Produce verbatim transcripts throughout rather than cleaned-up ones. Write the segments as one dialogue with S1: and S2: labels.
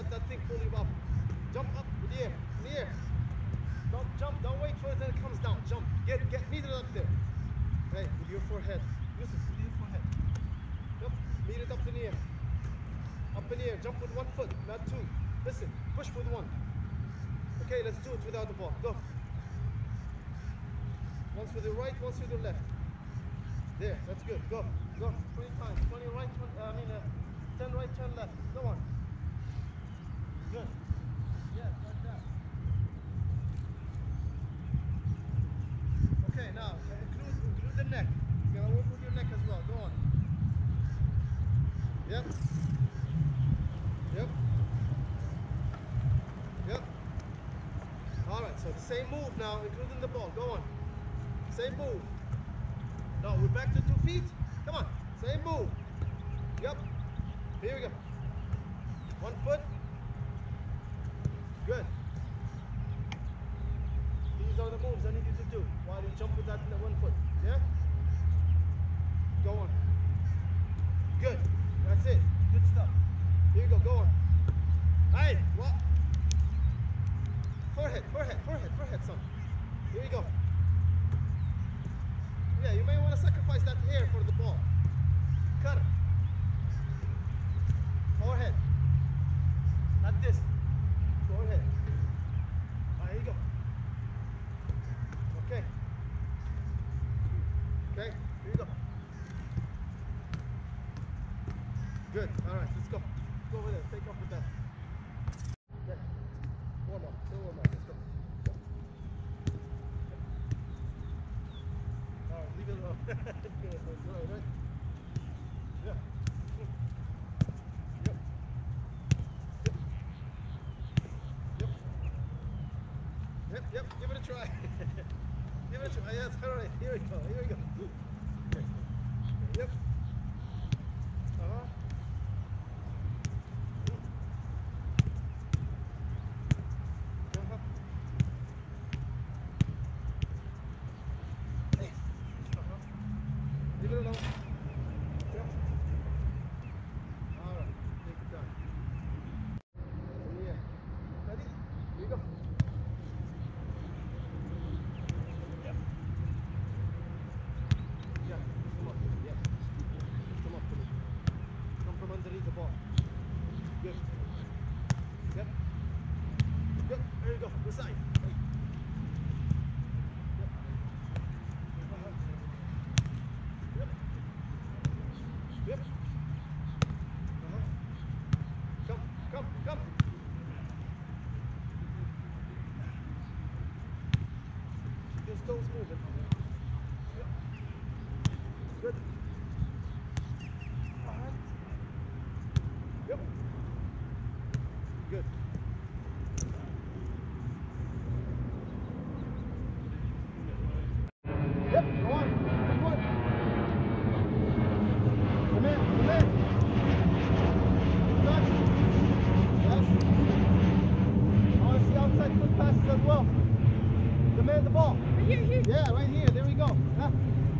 S1: let that thing pull you up. Jump up in the air, in the air. Don't jump, don't wait for it until it comes down. Jump, get, get, meet it up there. Hey, with your forehead. Yusuf, with your forehead. Yep, meet it up in the air. Up in the air, jump with one foot, not two. Listen, push with one. Okay, let's do it without the ball. Go. Once with the right, once with the left. There, that's good. Go, go. twenty times. twenty right, twenty, I mean, uh, ten right, ten left. Go on. Good. Yes, like that. Okay, now include, include the neck. You're gonna work with your neck as well. Go on. Yep. Yep. Yep. All right. So the same move now, including the ball. Go on. Same move. No, we're back to two feet. Come on. Same move. Yep. Here we go. One foot. Good. These are the moves I need you to do while you jump with that one foot. Yeah? Go on. Good. That's it. Good stuff. Here you go. Go on. Hey, what? Forehead, forehead, forehead, forehead, son. Here you go. Yeah, you may want to sacrifice that hair for the ball. Cut it. Forehead. Not this. Forehead. There you go. Okay. Okay, here you go. Good. All right, let's go. Go over there. Take off with that. Okay. Warm up. Still warm up. Let's go. Go. All right, leave it alone. Good. That's right, right? Yeah. Yep. Yep. Yep. Yep, yep. Give it a try. Give it a try. Yes, all right. Here we go. Here we go. Okay. Yep. Uh-huh. Leave it alone. Yep. All right. Take your time. Yeah. Ready? Here you go. Yeah. Yeah. Come on. Yeah. Come up to me. Come from underneath the ball. Good. Yep. Good. There you go. This side. Hey. Yep. Uh-huh. Yep. Yep. Uh-huh. Come, come, come. Keep those toes moving. Yep. Good. Uh-huh. Yep. Good. Yep, go on. Come on. Come in, come in. Touch. Yes. I want to see outside foot passes as well. Demand the ball.
S2: Right here, here.
S1: Yeah, right here. There we go. Yeah.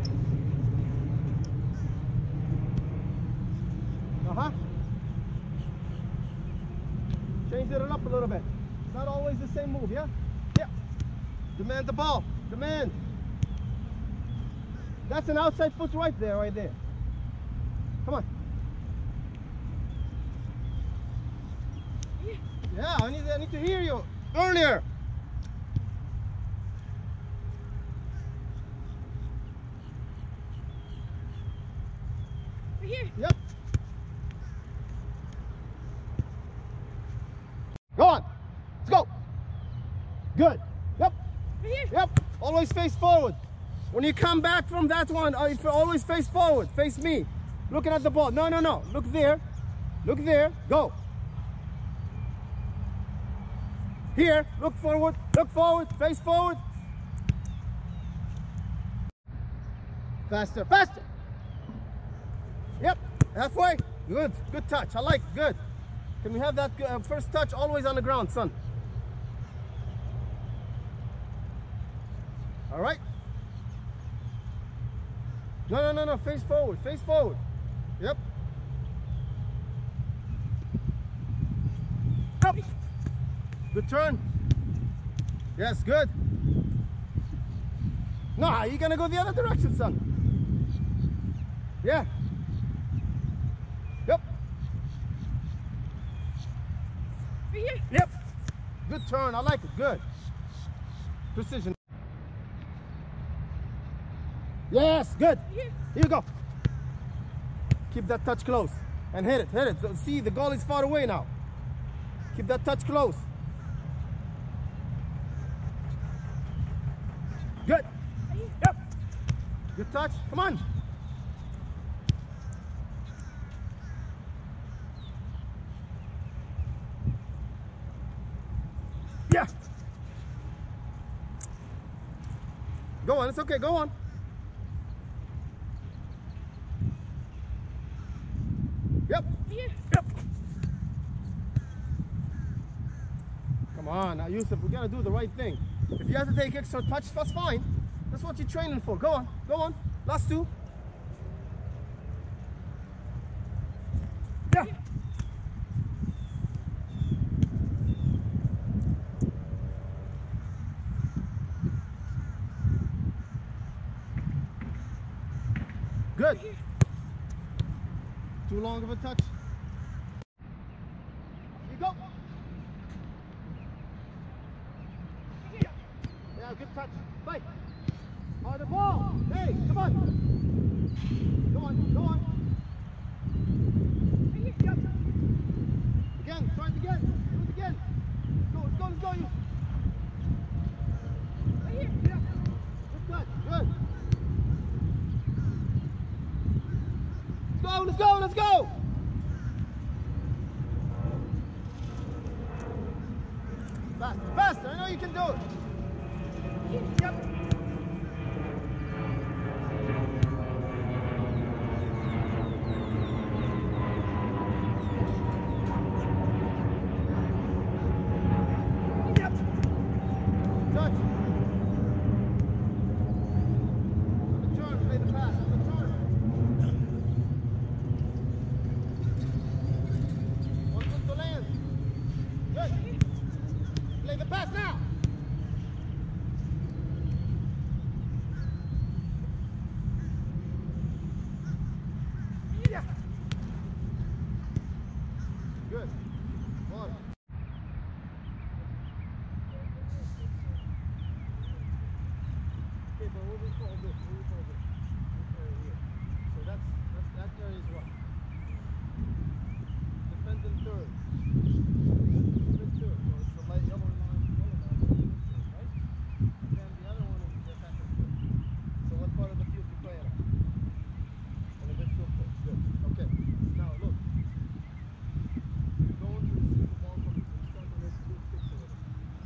S1: Uh-huh. Change it up a little bit. It's not always the same move, yeah? Yeah. Demand the ball. Demand. That's an outside foot right there, right there. Come on.
S2: Here.
S1: Yeah, I need, I need to hear you earlier.
S2: Right here.
S1: Yep. Go on. Let's go. Good. Yep.
S2: Right here.
S1: Yep. Always face forward. When you come back from that one, uh, if you always face forward. Face me. Looking at the ball. No, no, no. Look there. Look there. Go. Here. Look forward. Look forward. Face forward. Faster. Faster. Yep. Halfway. Good. Good touch. I like it. Good. Can we have that uh, first touch always on the ground, son? All right. No, no, no, no. Face forward. Face forward. Yep. Good turn. Yes, good. No, you're gonna go the other direction, son. Yeah. Yep.
S2: Right here.
S1: Yep. Good turn. I like it. Good. Precision. Yes, good.
S2: Right here.
S1: Here you go. Keep that touch close and hit it. Hit it. So, see, the goal is far away now. Keep that touch close. Good.
S2: Right here.
S1: Yep. Good touch. Come on. Yeah. Go on. It's okay. Go on. Yep.
S2: Right here.
S1: Yep. Come on now, Yusuf. We gotta do the right thing. If you have to take extra touch, that's fine. That's what you're training for. Go on. Go on. Last two. Yeah. Good. Too long of a touch. You go. Yeah, good touch. Fight. On the ball. Hey, come on. Go on, go on. Again, try it again. Do it again. Let's go, let's go, let's go. You.
S2: Right here.
S1: Yeah. Good touch. Good. Let's go, let's go, let's go. Faster, faster. I know you can do it. Yep. Yep. Touch. On the turn, play the pass. On the turn. One foot to land. Good. Play the pass now. Yeah. Good. One. Okay, but what we call this? What we call this? This area here. So that's that's that area is what? Defending third. Defending third. So it's the light yellow line, yellow line, defending third, right? And then the other one is the attacking third. So what part of the field you play it on? In the midfield third. Good. Okay. Now look. You're going to receive the ball from the stand on this blue sticks over there.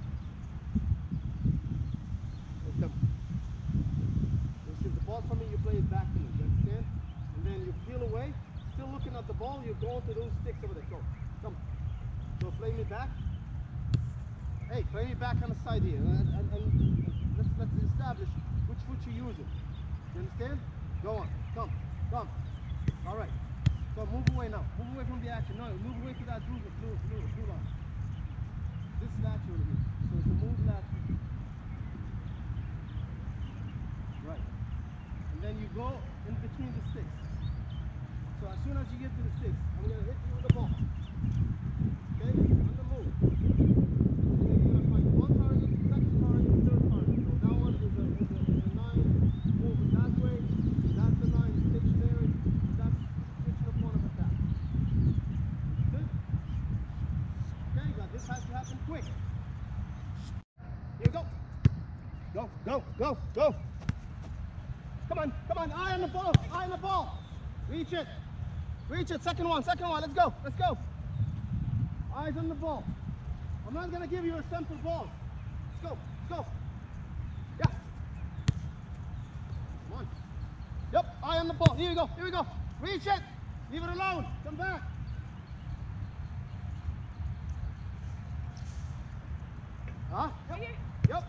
S1: Like them. You receive the ball from me, you play it back to me. You understand? And then you peel away, still looking at the ball, you're going to those sticks over there. Go. Come. So play me back. Hey, play me back on the side here. And, and, and let's, let's establish which foot you're using. You understand? Go on. Come. Come. All right. So move away now. Move away from the action. No, move away to that blue, blue, blue, blue line. This lateral here. So it's a move lateral. Right. And then you go in between the sticks. So as soon as you get to the sticks, I'm going to hit you with the ball. Okay? On the move. And then you're going to find one target, second target, third target. So that one is a, is a, is a nine moving that way. That's the nine stationary. That's switching the point of attack. Good? Okay, now this has to happen quick. Here we go. Go, go, go, go. Come on, come on, eye on the ball, eye on the ball. Reach it, reach it, second one, second one, let's go, let's go. Eyes on the ball. I'm not gonna give you a simple ball. Let's go, let's go. Yeah. Come on. Yep, eye on the ball, here we go, here we go. Reach it, leave it alone, come back. Huh? Yep, yep.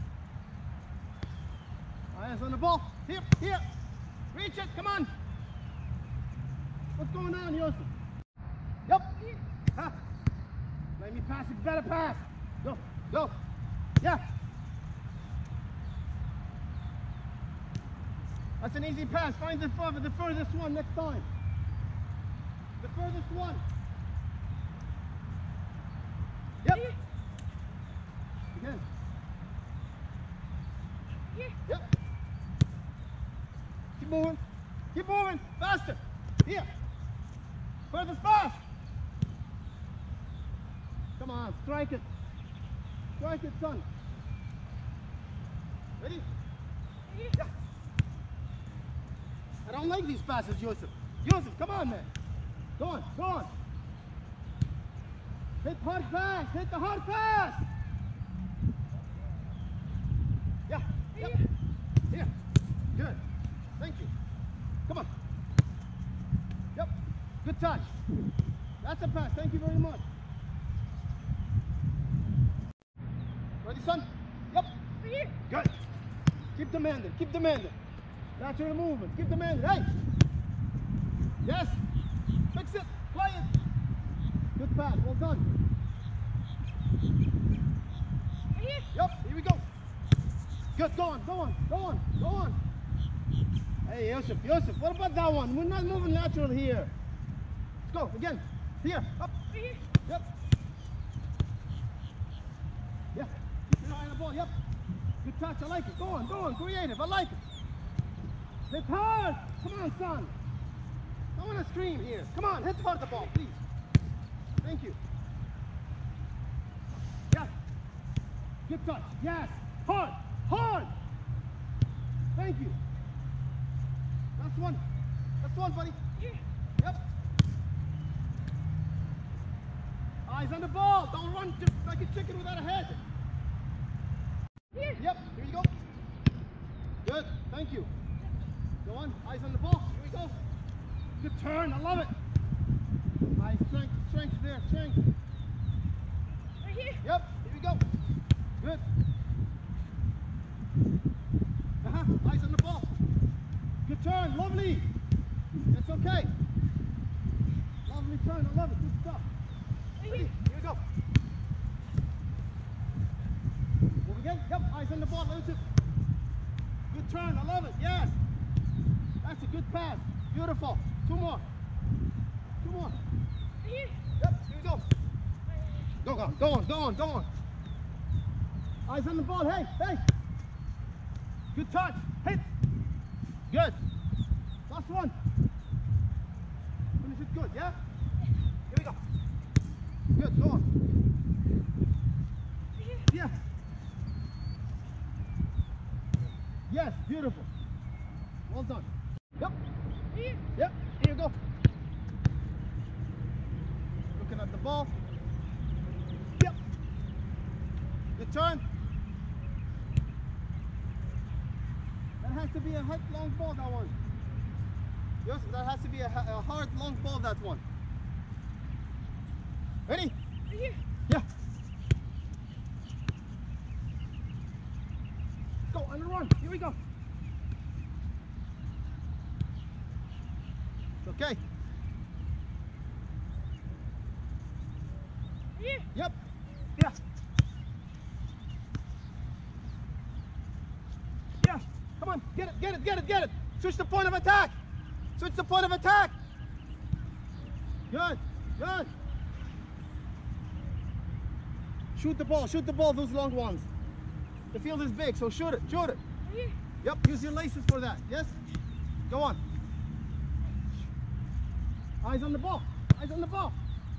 S1: Eyes on the ball. Here, here. Reach it. Come on. What's going on, Yusuf? Yep. Huh? Let me pass it. Better pass. Go, go. Yeah. That's an easy pass. Find the further, the furthest one next time. The furthest one. Yep. Again. Yep. Keep moving. Keep moving. Faster. Here. Furthest pass. Come on, strike it. Strike it, son. Ready? Yeah. I don't like these passes, Yusuf. Yusuf, come on, man. Go on, go on. Hit hard pass. Hit the hard pass. Yeah. Yep. Here. Good. Thank you. Come on. Yep. Good touch. That's a pass. Thank you very much. Ready, son? Yep. Good. Keep demanding. Keep demanding. Natural movement. Keep demanding. Hey. Yes. Fix it. Play it. Good pass. Well done. Yep. Here we go. Good. Go on. Go on. Go on. Go on. Hey, Yusuf. Yusuf. What about that one? We're not moving natural here. Let's go. Again. Here. Up. Yep. Yeah. Keep your eye on the ball. Yep. Good touch. I like it. Go on. Go on. Creative. I like it. Hit hard. Come on, son. I want to scream here. Come on. Hit hard the ball, please. Thank you. Yeah. Good touch. Yes. Hard. Hard. Thank you. That's one. That's one, buddy. Yep. Eyes on the ball. Don't run just like a chicken without a head. Yep. Here you go. Good. Thank you. Go on. Eyes on the ball. Here we go. Good turn. I love it. Nice strength. Strength there. Strength. Yep. Here we go. Good. Uh-huh. Eyes on the ball. Good turn. Lovely. It's okay. Lovely turn. I love it. Good stuff. Ready? Here we go. Move again. Yep. Eyes on the ball. Let it. Good turn. I love it. Yes. That's a good pass. Beautiful. Two more. Two more. Yep. Here we go. Go, go, go on. Go on. Go on. Eyes on the ball. Hey. Hey. Good touch. Hit. Good. Last one. Finish it good, yeah? Here we go. Good, go on. Yeah. Yes, beautiful. Well done. Yep. Yep, here you go. Looking at the ball. Yep. Good turn. That has to be a hard, long ball, that one. Yes, that has to be a, a hard, long ball, that one. Ready? Yeah. Go, on the run. Here we go. It's okay. Yep. Yeah. Yeah. Come on. Get it, get it, get it, get it. Switch the point of attack. Switch the point of attack. Good. Good. Shoot the ball. Shoot the ball, those long ones. The field is big, so shoot it. Shoot it. Yep. Use your laces for that. Yes? Go on. Eyes on the ball. Eyes on the ball.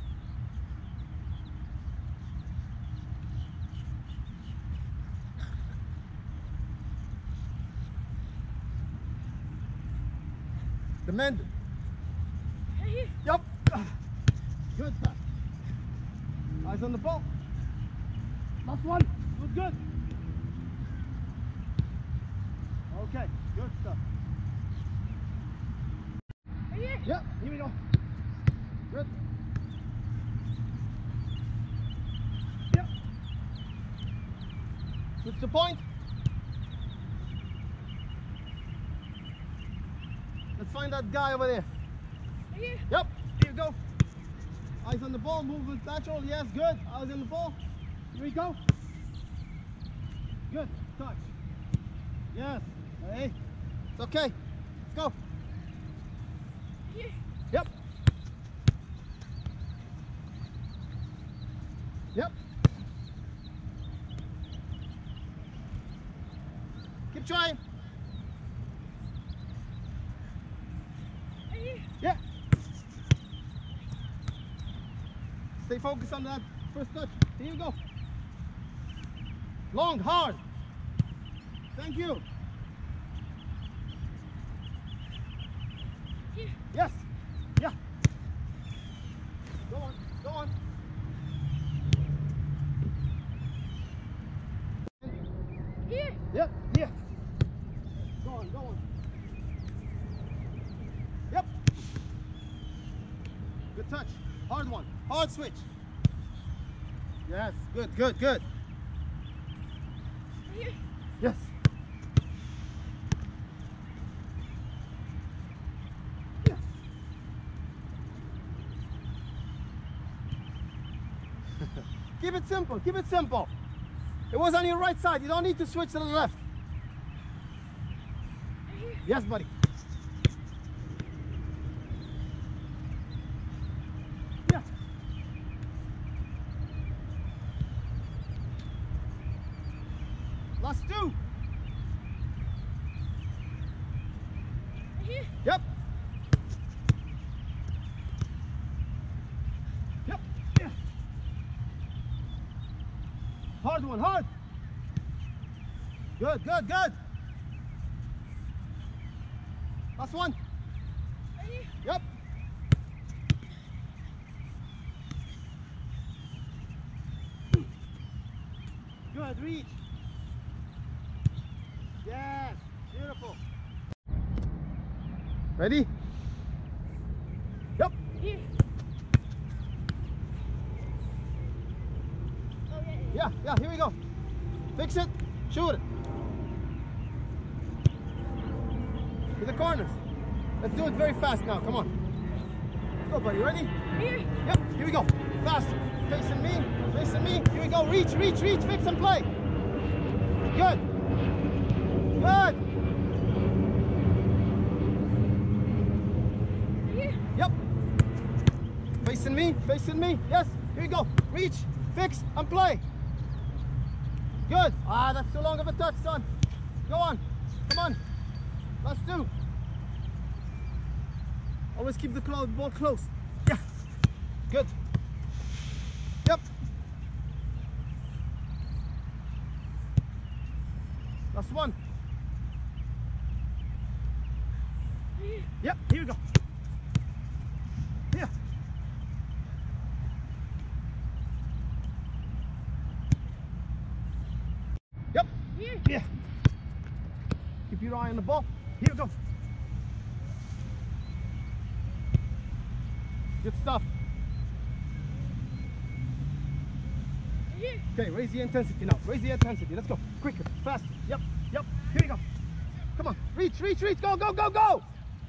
S1: Demand it. Yep. Good pass. Eyes on the ball. Last one. Good, good. Okay, good stuff. Yep, here we go. Good. Yep. Switch the point. Let's find that guy over there. Yep, here you go. Eyes on the ball, movement natural, yes, good. Eyes on the ball. Here we go. Good. Touch. Yes. Hey. It's okay. Let's go.
S2: Yeah.
S1: Yep. Yep. Keep trying. Yeah. Stay focused on that first touch. Here you go. Long, hard. Thank you.
S2: Yeah.
S1: Yes. Yeah. Go on. Go on.
S2: Yeah.
S1: Yeah. Yeah. Go on. Go on. Yep. Good touch. Hard one. Hard switch. Yes. Good. Good. Good.
S2: Yeah.
S1: Yes. Yes. Keep it simple. Keep it simple. It was on your right side. You don't need to switch to the left. Yes, buddy. Yeah. Last two.
S2: Yeah.
S1: Yep. Yep. Yeah. Hard one, hard. Good, good, good. Last one. Yep. Good, reach. Yes, beautiful. Ready? Yep.
S2: Yeah. Oh, yeah.
S1: Yeah, yeah, here we go. Fix it, shoot it. To the corners. Let's do it very fast now, come on. Let's go, buddy, ready?
S2: Yeah.
S1: Yep, here we go. Faster. Facing me, facing me. Here we go. Reach, reach, reach, fix and play. Good. Good.
S2: Yeah.
S1: Yep. Facing me, facing me. Yes, here we go. Reach, fix, and play. Good. Ah, that's too long of a touch, son. Go on. Come on. Last two. Always keep the clo- ball close. Yeah. Good. Yep. Last one.
S2: Yeah.
S1: Yep, here we go. Here. Yep.
S2: Yeah.
S1: Yeah. Keep your eye on the ball. Here we go. Good stuff.
S2: Yeah.
S1: Okay, raise the intensity now. Raise the intensity. Let's go. Quicker, faster. Yep, yep. Here we go. Come on. Reach, reach, reach. Go, go, go, go.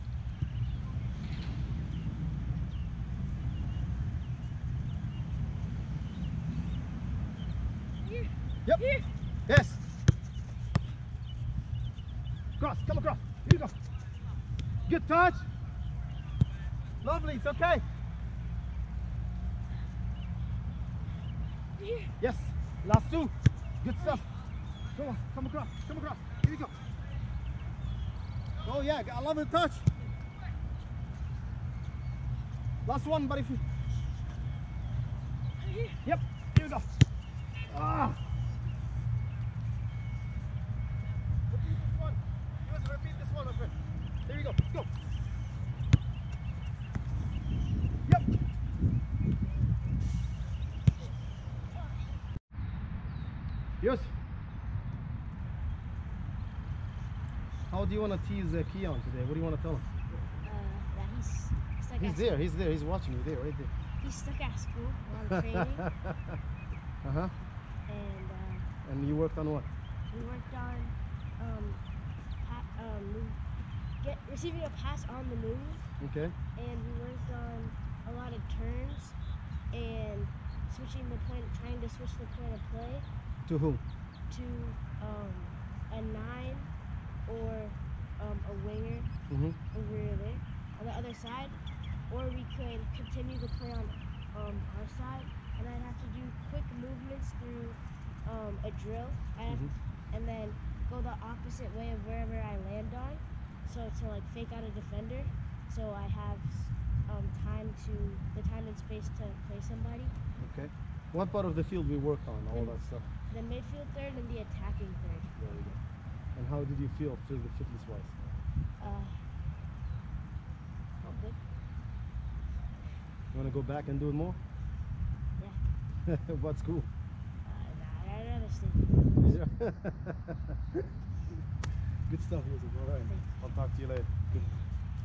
S2: Yeah.
S1: Yep.
S2: Yeah.
S1: Yes. Cross. Come across. Here you go. Good touch. Lovely. It's okay.
S2: Yeah.
S1: Yes. Last two. Good stuff. Come on. Come across. Come across. Here we go. Oh yeah. I love the touch. Last one, buddy.
S2: Yeah.
S1: Yep. Here we go. Ah. Repeat this one. Just repeat this one, my friend. Here we go. Let's go. Yep. Yes. How do you want to tease uh, Keon today? What do you want to tell him?
S3: Uh, that he's stuck
S1: He's
S3: at
S1: there. He's there. He's watching you there, right there.
S3: He's stuck at school while training,
S1: uh huh.
S3: and uh,
S1: And you worked on what?
S3: we worked on um, pa- um, move, get receiving a pass on the move,
S1: Okay.
S3: and we worked on a lot of turns and switching the point, trying to switch the point of play
S1: To whom?
S3: to um, a nine or um, a winger
S1: Mm-hmm.
S3: over there on the other side, or we could continue the play on um, our side, and I'd have to do quick movements through um, a drill, I have,
S1: Mhm.
S3: and then go the opposite way of wherever I land on, so to like fake out a defender, so I have um, time to the time and space to play somebody.
S1: Okay. What part of the field we work on? All
S3: The-
S1: that stuff.
S3: The midfield third and the attacking third.
S1: There we go. And how did you feel, feel the fitness wise?
S3: Uh, all good.
S1: You want to go back and do it more?
S3: Yeah.
S1: What school?
S3: Uh, nah, I'd rather stay.
S1: Good stuff, Yusuf. All right. I'll talk to you later. Good.